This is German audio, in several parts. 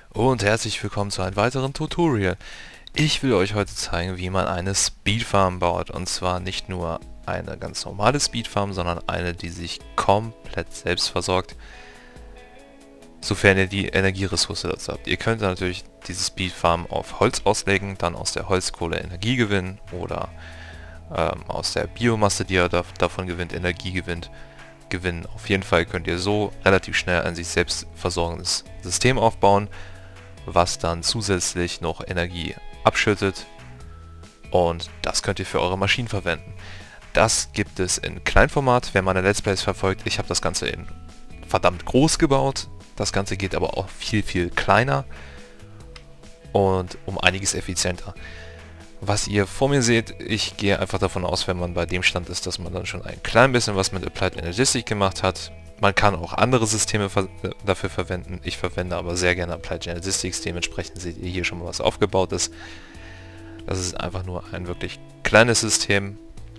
Und herzlich willkommen zu einem weiteren Tutorial. Ich will euch heute zeigen, wie man eine Speedfarm baut. Und zwar nicht nur eine ganz normale Speedfarm, sondern eine, die sich komplett selbst versorgt, sofern ihr die Energieressource dazu habt. Ihr könnt natürlich diese Speedfarm auf Holz auslegen, dann aus der Holzkohle Energie gewinnen oder aus der Biomasse, die ihr davon gewinnt, Energie gewinnen. Auf jeden Fall könnt ihr so relativ schnell ein sich selbst versorgendes System aufbauen, was dann zusätzlich noch Energie abschüttet, und das könnt ihr für eure Maschinen verwenden. Das gibt es in Kleinformat, wer meine Let's Plays verfolgt. Ich habe das Ganze in verdammt groß gebaut, das Ganze geht aber auch viel, viel kleiner und um einiges effizienter. Was ihr vor mir seht, ich gehe einfach davon aus, wenn man bei dem Stand ist, dass man dann schon ein klein bisschen was mit Applied Energetics gemacht hat. Man kann auch andere Systeme dafür verwenden. Ich verwende aber sehr gerne Applied Energetics, dementsprechend seht ihr hier schon mal, was aufgebaut ist. Das ist einfach nur ein wirklich kleines System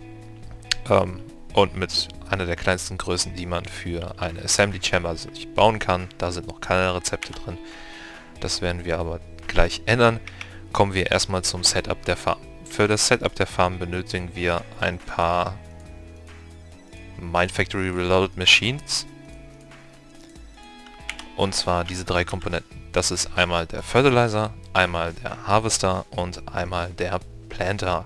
und mit einer der kleinsten Größen, die man für eine Assembly Chamber sich bauen kann. Da sind noch keine Rezepte drin. Das werden wir aber gleich ändern. Kommen wir erstmal zum Setup der Farm. Für das Setup der Farm benötigen wir ein paar Minefactory Reloaded Machines. Und zwar diese drei Komponenten. Das ist einmal der Fertilizer, einmal der Harvester und einmal der Planter.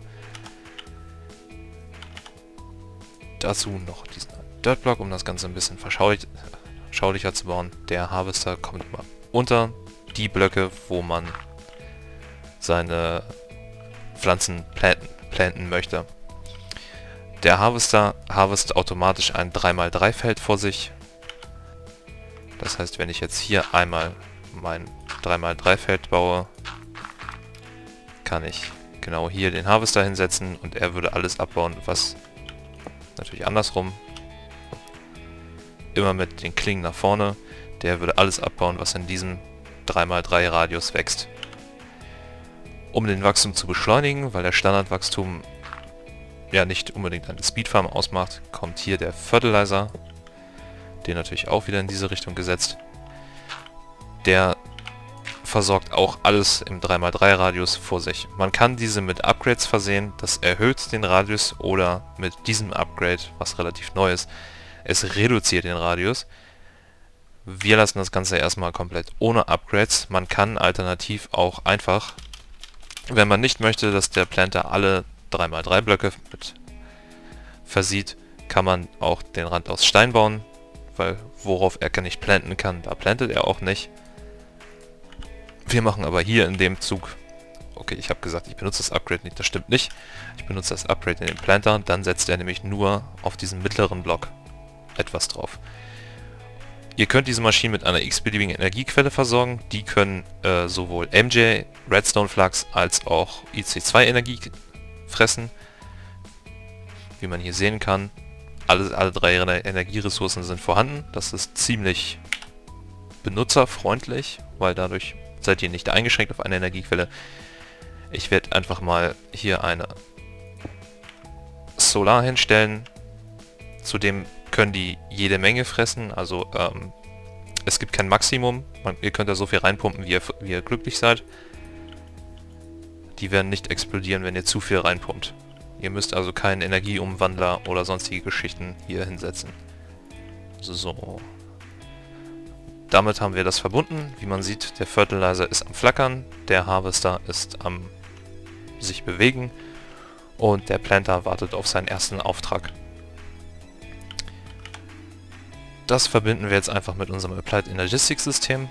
Dazu noch diesen Dirtblock, um das Ganze ein bisschen verschaulicher zu bauen. Der Harvester kommt immer unter die Blöcke, wo man seine Pflanzen planten möchte. Der Harvester harvestet automatisch ein 3x3 Feld vor sich. Das heißt, wenn ich jetzt hier einmal mein 3x3 Feld baue, kann ich genau hier den Harvester hinsetzen und er würde alles abbauen, was natürlich andersrum, immer mit den Klingen nach vorne, der würde alles abbauen, was in diesem 3x3 Radius wächst. Um den Wachstum zu beschleunigen, weil der Standardwachstum ja nicht unbedingt eine Speedfarm ausmacht, kommt hier der Fertilizer, den natürlich auch wieder in diese Richtung gesetzt. Der versorgt auch alles im 3x3 Radius vor sich. Man kann diese mit Upgrades versehen, das erhöht den Radius, oder mit diesem Upgrade, was relativ neu ist, es reduziert den Radius. Wir lassen das Ganze erstmal komplett ohne Upgrades. Man kann alternativ auch einfach, wenn man nicht möchte, dass der Planter alle 3x3 Blöcke mit versieht, kann man auch den Rand aus Stein bauen, weil worauf er nicht planten kann, da plantet er auch nicht. Wir machen aber hier in dem Zug, okay, ich habe gesagt, ich benutze das Upgrade nicht, das stimmt nicht. Ich benutze das Upgrade in den Planter, dann setzt er nämlich nur auf diesen mittleren Block etwas drauf. Ihr könnt diese Maschinen mit einer x-beliebigen Energiequelle versorgen. Die können sowohl MJ, Redstone Flux als auch IC2 Energie fressen. Wie man hier sehen kann, alle drei Energieressourcen sind vorhanden. Das ist ziemlich benutzerfreundlich, weil dadurch seid ihr nicht eingeschränkt auf eine Energiequelle. Ich werde einfach mal hier eine Solar hinstellen. Zudem können die jede Menge fressen, also es gibt kein Maximum. Ihr könnt da so viel reinpumpen, wie ihr glücklich seid. Die werden nicht explodieren, wenn ihr zu viel reinpumpt. Ihr müsst also keinen Energieumwandler oder sonstige Geschichten hier hinsetzen. So. Damit haben wir das verbunden. Wie man sieht, der Fertilizer ist am Flackern, der Harvester ist am sich bewegen und der Planter wartet auf seinen ersten Auftrag. Das verbinden wir jetzt einfach mit unserem Applied Energetics System.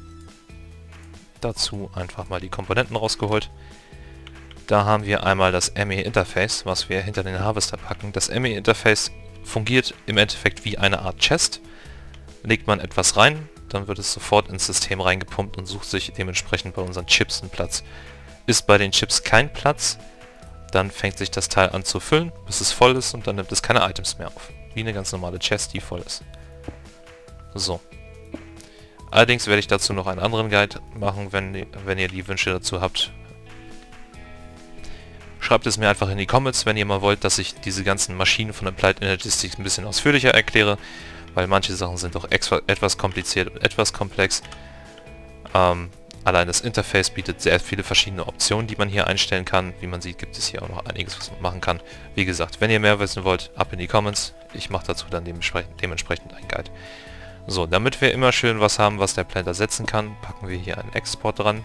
Dazu einfach mal die Komponenten rausgeholt. Da haben wir einmal das ME Interface, was wir hinter den Harvester packen. Das ME Interface fungiert im Endeffekt wie eine Art Chest. Legt man etwas rein, dann wird es sofort ins System reingepumpt und sucht sich dementsprechend bei unseren Chips einen Platz. Ist bei den Chips kein Platz, dann fängt sich das Teil an zu füllen, bis es voll ist, und dann nimmt es keine Items mehr auf. Wie eine ganz normale Chest, die voll ist. So. Allerdings werde ich dazu noch einen anderen Guide machen, wenn ihr die Wünsche dazu habt. Schreibt es mir einfach in die Comments, wenn ihr mal wollt, dass ich diese ganzen Maschinen von Applied Energetics ein bisschen ausführlicher erkläre, weil manche Sachen sind doch etwas kompliziert und etwas komplex. Allein das Interface bietet sehr viele verschiedene Optionen, die man hier einstellen kann. Wie man sieht, gibt es hier auch noch einiges, was man machen kann. Wie gesagt, wenn ihr mehr wissen wollt, ab in die Comments. Ich mache dazu dann dementsprechend einen Guide. So, damit wir immer schön was haben, was der Planter setzen kann, packen wir hier einen Export dran.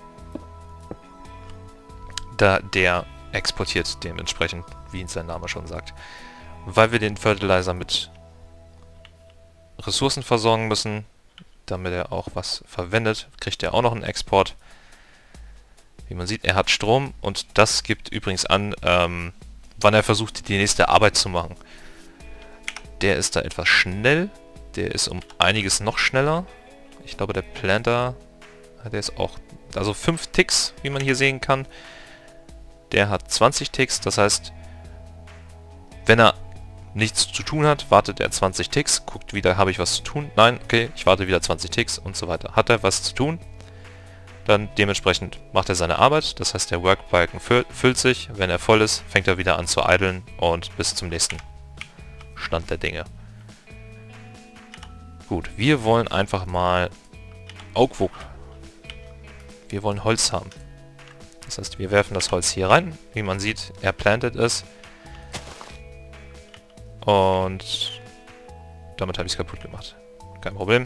Der exportiert dementsprechend, wie sein Name schon sagt. Weil wir den Fertilizer mit Ressourcen versorgen müssen, damit er auch was verwendet, kriegt er auch noch einen Export. Wie man sieht, er hat Strom und das gibt übrigens an, wann er versucht, die nächste Arbeit zu machen. Der ist da etwas schnell, der ist um einiges noch schneller. Ich glaube, der Planter, der ist auch, also 5 Ticks, wie man hier sehen kann. Der hat 20 Ticks, das heißt, wenn er nichts zu tun hat, wartet er 20 Ticks, guckt wieder, habe ich was zu tun? Nein, okay, ich warte wieder 20 Ticks und so weiter. Hat er was zu tun? Dann dementsprechend macht er seine Arbeit, das heißt der Workbalken füllt sich, wenn er voll ist, fängt er wieder an zu idlen und bis zum nächsten Stand der Dinge. Gut, wir wollen einfach mal Oakwood. Wir wollen Holz haben. Das heißt, wir werfen das Holz hier rein, wie man sieht, er plantet es. Und damit habe ich es kaputt gemacht. Kein Problem.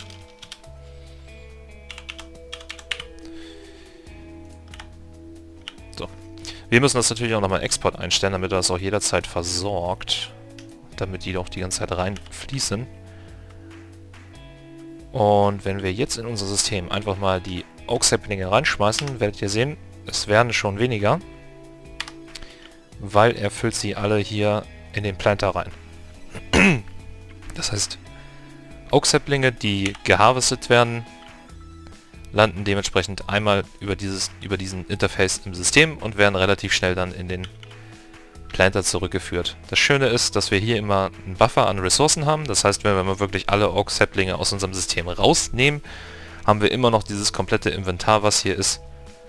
So. Wir müssen das natürlich auch nochmal Export einstellen, damit er das auch jederzeit versorgt. Damit die auch die ganze Zeit reinfließen. Und wenn wir jetzt in unser System einfach mal die Oak Saplinge reinschmeißen, werdet ihr sehen, es werden schon weniger. Weil er füllt sie alle hier in den Planter rein. Das heißt, Oak Saplinge, die geharvestet werden, landen dementsprechend einmal über diesen Interface im System und werden relativ schnell dann in den Planter zurückgeführt. Das Schöne ist, dass wir hier immer einen Buffer an Ressourcen haben. Das heißt, wenn wir mal wirklich alle Oak Saplinge aus unserem System rausnehmen, haben wir immer noch dieses komplette Inventar, was hier ist,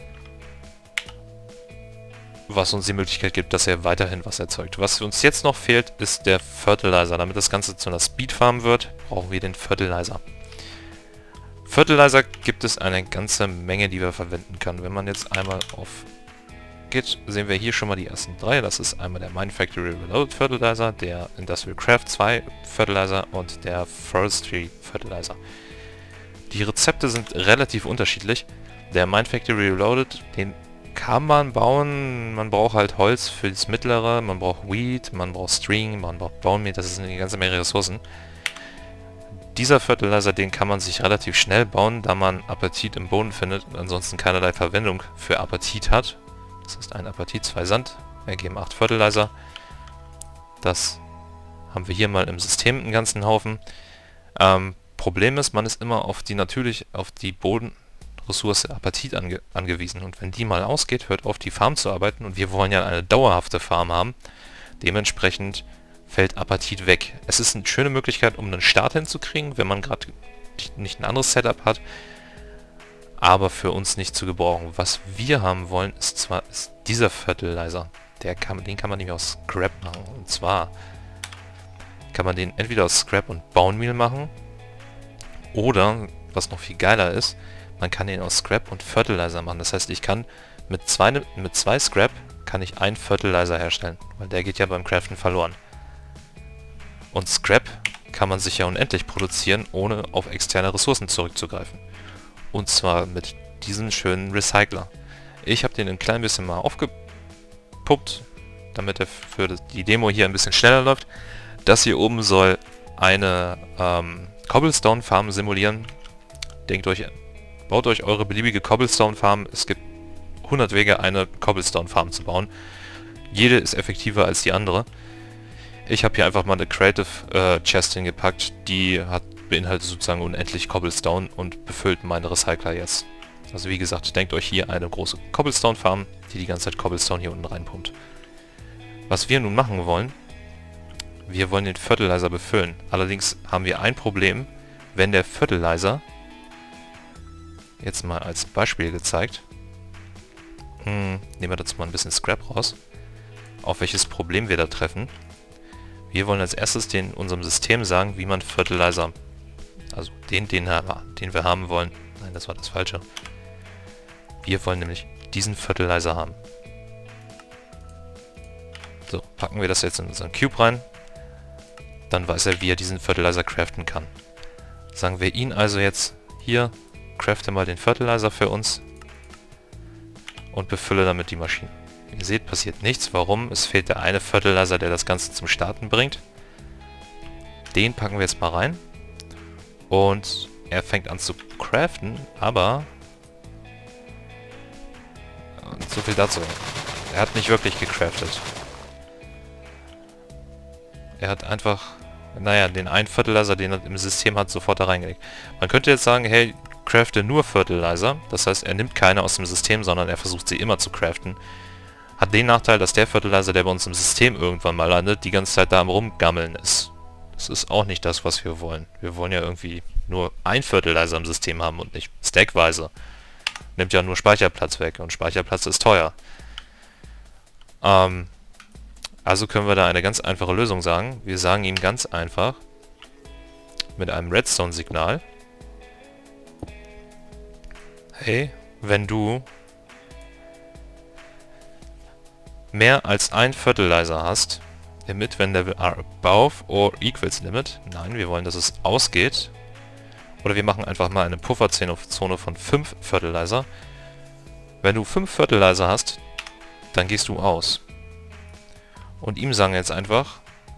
was uns die Möglichkeit gibt, dass er weiterhin was erzeugt. Was uns jetzt noch fehlt, ist der Fertilizer. Damit das Ganze zu einer Speedfarm wird, brauchen wir den Fertilizer. Fertilizer gibt es eine ganze Menge, die wir verwenden können. Wenn man jetzt einmal auf geht, sehen wir hier schon mal die ersten 3. Das ist einmal der Minefactory Reloaded Fertilizer, der Industrial Craft 2 Fertilizer und der Forestry Fertilizer. Die Rezepte sind relativ unterschiedlich. Der Minefactory Reloaded, den kann man bauen, man braucht halt Holz für das Mittlere, man braucht Wheat, man braucht String, man braucht Bone Meal, das ist eine ganze Menge Ressourcen. Dieser Fertilizer, den kann man sich relativ schnell bauen, da man Apatit im Boden findet und ansonsten keinerlei Verwendung für Apatit hat. Das ist ein Apatit, 2 Sand, ergeben 8 Fertilizer. Das haben wir hier mal im System einen ganzen Haufen. Problem ist, man ist immer auf die Bodenressource Apatit angewiesen. Und wenn die mal ausgeht, hört auf, die Farm zu arbeiten. Und wir wollen ja eine dauerhafte Farm haben. Dementsprechend fällt Apatit weg. Es ist eine schöne Möglichkeit, um einen Start hinzukriegen, wenn man gerade nicht ein anderes Setup hat. Aber für uns nicht zu gebrauchen. Was wir haben wollen, ist dieser Fertilizer. Den kann man nämlich aus Scrap machen. Und zwar kann man den entweder aus Scrap und Bone Meal machen. Oder, was noch viel geiler ist, man kann den aus Scrap und Fertilizer machen. Das heißt, ich kann mit zwei Scrap kann ich einen Fertilizer herstellen. Weil der geht ja beim Craften verloren. Und Scrap kann man sich ja unendlich produzieren, ohne auf externe Ressourcen zurückzugreifen. Und zwar mit diesem schönen Recycler. Ich habe den ein klein bisschen mal aufgepuppt, damit er für die Demo hier ein bisschen schneller läuft. Das hier oben soll eine Cobblestone Farm simulieren. Baut euch eure beliebige Cobblestone Farm. Es gibt 100 Wege, eine Cobblestone Farm zu bauen. Jede ist effektiver als die andere. Ich habe hier einfach mal eine Creative Chest hingepackt, die beinhaltet sozusagen unendlich Cobblestone und befüllt meine Recycler jetzt. Also wie gesagt, denkt euch hier eine große Cobblestone Farm, die ganze Zeit Cobblestone hier unten reinpumpt. Was wir nun machen wollen, wir wollen den Fertilizer befüllen. Allerdings haben wir ein Problem, wenn der Fertilizer, jetzt mal als Beispiel gezeigt, nehmen wir dazu mal ein bisschen Scrap raus, auf welches Problem wir da treffen. Wir wollen als erstes unserem System sagen, wie man Fertilizer, also den wir haben wollen, nein, das war das Falsche, Wir wollen nämlich diesen Fertilizer haben. So, packen wir das jetzt in unseren Cube rein. Dann weiß er, wie er diesen Fertilizer craften kann. Sagen wir ihn also jetzt, hier, crafte mal den Fertilizer für uns und befülle damit die Maschine. Wie ihr seht, passiert nichts. Warum? Es fehlt der eine Fertilizer, der das Ganze zum Starten bringt. Den packen wir jetzt mal rein. Und er fängt an zu craften, aber... so viel dazu. Er hat nicht wirklich gecraftet. Er hat einfach... naja, den einen Fertilizer, den er im System hat, sofort da reingelegt. Man könnte jetzt sagen, hey, crafte nur Fertilizer. Das heißt, er nimmt keine aus dem System, sondern er versucht sie immer zu craften. Hat den Nachteil, dass der Fertilizer, der bei uns im System irgendwann mal landet, die ganze Zeit da am Rumgammeln ist. Das ist auch nicht das, was wir wollen. Wir wollen ja irgendwie nur ein Fertilizer im System haben und nicht stackweise. Nimmt ja nur Speicherplatz weg und Speicherplatz ist teuer. Also können wir da eine ganz einfache Lösung sagen. Wir sagen ihm ganz einfach mit einem Redstone-Signal: Hey, wenn du mehr als ein Fertilizer hast, Limit when level are above or equals limit. Nein, wir wollen, dass es ausgeht. Oder wir machen einfach mal eine Pufferzone von 5 Fertilizer. Wenn du 5 Fertilizer hast, dann gehst du aus. Und ihm sagen wir jetzt einfach: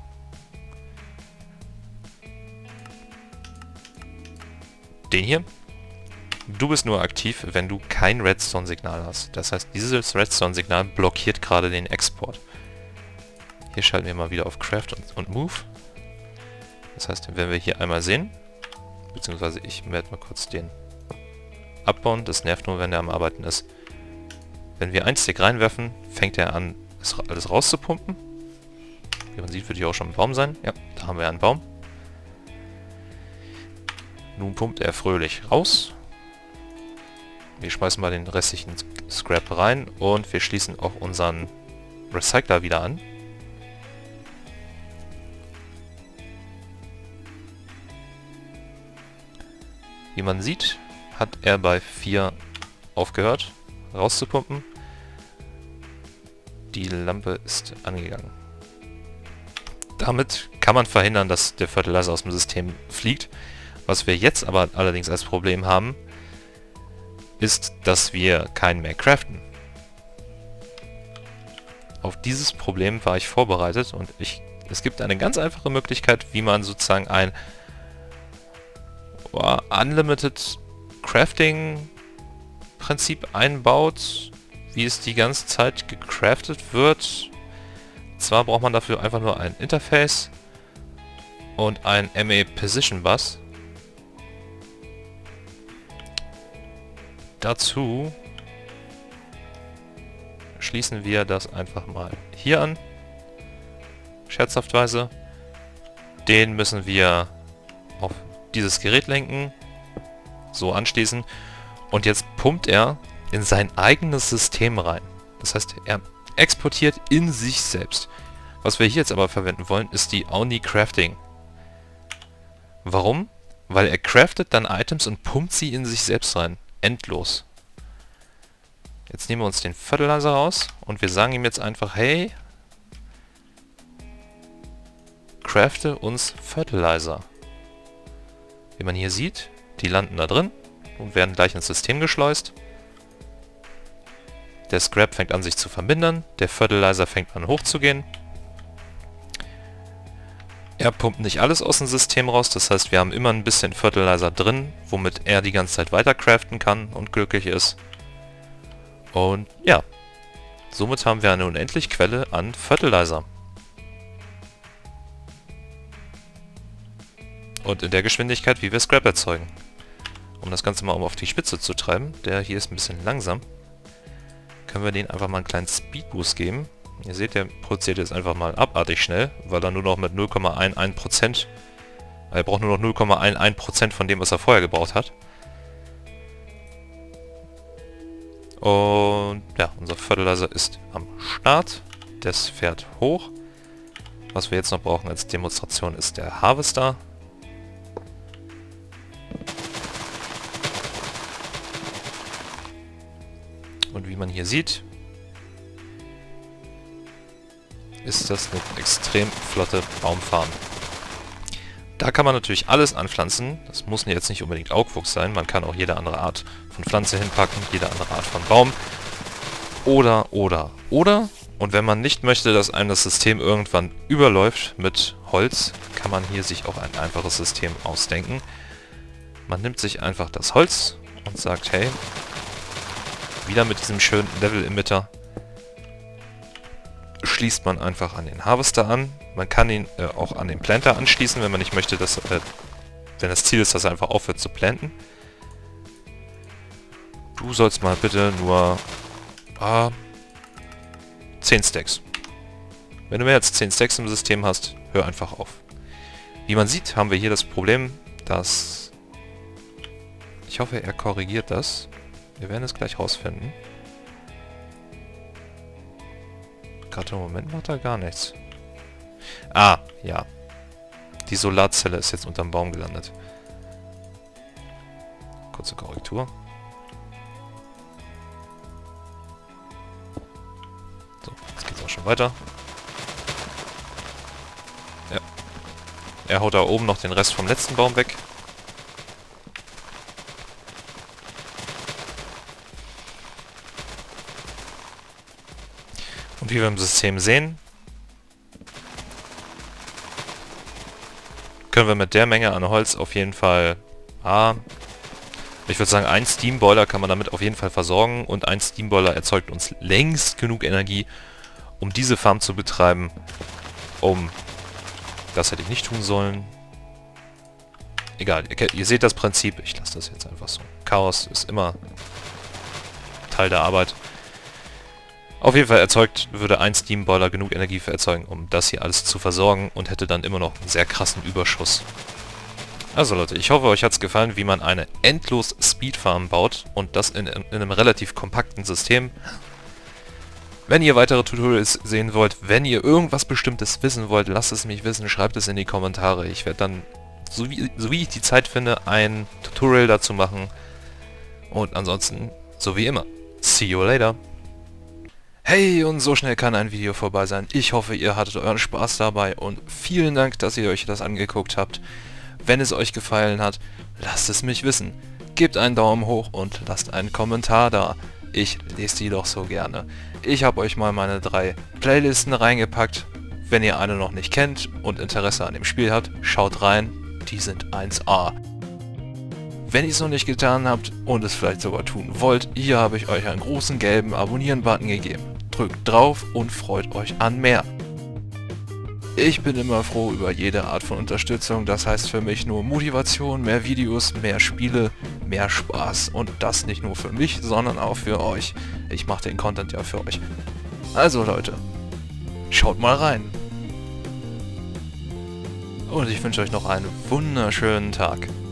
Den hier. Du bist nur aktiv, wenn du kein Redstone-Signal hast. Das heißt, dieses Redstone-Signal blockiert gerade den Export. Hier schalten wir mal wieder auf Craft und Move. Das heißt, wenn wir hier einmal sehen, beziehungsweise ich werde mal kurz den abbauen, das nervt nur, wenn der am Arbeiten ist. Wenn wir einen Stick reinwerfen, fängt er an, das alles rauszupumpen. Wie man sieht, wird hier auch schon ein Baum sein. Ja, da haben wir einen Baum. Nun pumpt er fröhlich raus. Wir schmeißen mal den restlichen Scrap rein und wir schließen auch unseren Recycler wieder an. Wie man sieht, hat er bei 4 aufgehört rauszupumpen. Die Lampe ist angegangen. Damit kann man verhindern, dass der Fertilizer aus dem System fliegt. Was wir jetzt aber allerdings als Problem haben, ist, dass wir keinen mehr craften. Auf dieses Problem war ich vorbereitet und es gibt eine ganz einfache Möglichkeit, wie man sozusagen ein Unlimited Crafting Prinzip einbaut, wie es die ganze Zeit gecraftet wird. Zwar braucht man dafür einfach nur ein Interface und ein MA Position Bus. Dazu schließen wir das einfach mal hier an, scherzhaftweise. Den müssen wir auf dieses Gerät lenken, so anschließen und jetzt pumpt er in sein eigenes System rein. Das heißt, er exportiert in sich selbst. Was wir hier jetzt aber verwenden wollen, ist die Only Crafting. Warum? Weil er craftet dann Items und pumpt sie in sich selbst rein. Endlos. Jetzt nehmen wir uns den Fertilizer raus und wir sagen ihm jetzt einfach: Hey, crafte uns Fertilizer. Wie man hier sieht, die landen da drin und werden gleich ins System geschleust. Der Scrap fängt an, sich zu vermindern. Der Fertilizer fängt an, hochzugehen. Er pumpt nicht alles aus dem System raus, das heißt, wir haben immer ein bisschen Fertilizer drin, womit er die ganze Zeit weiter craften kann und glücklich ist. Und ja, somit haben wir eine unendliche Quelle an Fertilizer. Und in der Geschwindigkeit, wie wir Scrap erzeugen. Um das Ganze mal auf die Spitze zu treiben, der hier ist ein bisschen langsam, können wir denen einfach mal einen kleinen Speedboost geben. Ihr seht, der produziert jetzt einfach mal abartig schnell, weil er nur noch mit 0,11%, er braucht nur noch 0,11% von dem, was er vorher gebraucht hat. Und ja, unser Fertilizer ist am Start, das fährt hoch. Was wir jetzt noch brauchen als Demonstration ist der Harvester. wie man hier sieht, ist das eine extrem flotte Baumfarm. Da kann man natürlich alles anpflanzen. Das muss jetzt nicht unbedingt Augwuchs sein. Man kann auch jede andere Art von Pflanze hinpacken, jede andere Art von Baum. Oder. Und wenn man nicht möchte, dass einem das System irgendwann überläuft mit Holz, kann man hier sich auch ein einfaches System ausdenken. Man nimmt sich einfach das Holz und sagt, hey, wieder mit diesem schönen Level-Emitter schließt man einfach an den Harvester an. Man kann ihn auch an den Planter anschließen, wenn man nicht möchte, dass, wenn das Ziel ist, dass er einfach aufhört zu planten. Du sollst mal bitte nur 10 Stacks. Wenn du mehr als 10 Stacks im System hast, hör einfach auf. Wie man sieht, haben wir hier das Problem, dass... Ich hoffe, er korrigiert das. Wir werden es gleich rausfinden. Gerade im Moment macht er gar nichts. Ah, ja. Die Solarzelle ist jetzt unterm Baum gelandet. Kurze Korrektur. So, jetzt geht's auch schon weiter. Ja. Er haut da oben noch den Rest vom letzten Baum weg. Und wie wir im System sehen, können wir mit der Menge an Holz auf jeden Fall, ich würde sagen, ein Steamboiler kann man damit auf jeden Fall versorgen und ein Steamboiler erzeugt uns längst genug Energie, um diese Farm zu betreiben, das hätte ich nicht tun sollen. Egal, ihr seht das Prinzip, ich lasse das jetzt einfach so. Chaos ist immer Teil der Arbeit. Auf jeden Fall würde ein Steamboiler genug Energie erzeugen, um das hier alles zu versorgen und hätte dann immer noch einen sehr krassen Überschuss. Also Leute, ich hoffe, euch hat es gefallen, wie man eine endlos Speedfarm baut und das in einem relativ kompakten System. Wenn ihr weitere Tutorials sehen wollt, wenn ihr irgendwas Bestimmtes wissen wollt, lasst es mich wissen, schreibt es in die Kommentare. Ich werde dann, so wie ich die Zeit finde, ein Tutorial dazu machen. Und ansonsten, so wie immer, see you later. Hey, und so schnell kann ein Video vorbei sein. Ich hoffe, ihr hattet euren Spaß dabei und vielen Dank, dass ihr euch das angeguckt habt. Wenn es euch gefallen hat, lasst es mich wissen. Gebt einen Daumen hoch und lasst einen Kommentar da. Ich lese die doch so gerne. Ich habe euch mal meine 3 Playlisten reingepackt. Wenn ihr eine noch nicht kennt und Interesse an dem Spiel habt, schaut rein. Die sind 1A. Wenn ihr es noch nicht getan habt und es vielleicht sogar tun wollt, hier habe ich euch einen großen gelben Abonnieren-Button gegeben. Drückt drauf und freut euch an mehr. Ich bin immer froh über jede Art von Unterstützung, das heißt für mich nur Motivation, mehr Videos, mehr Spiele, mehr Spaß und das nicht nur für mich, sondern auch für euch. Ich mache den Content ja für euch. Also Leute, schaut mal rein. Und ich wünsche euch noch einen wunderschönen Tag.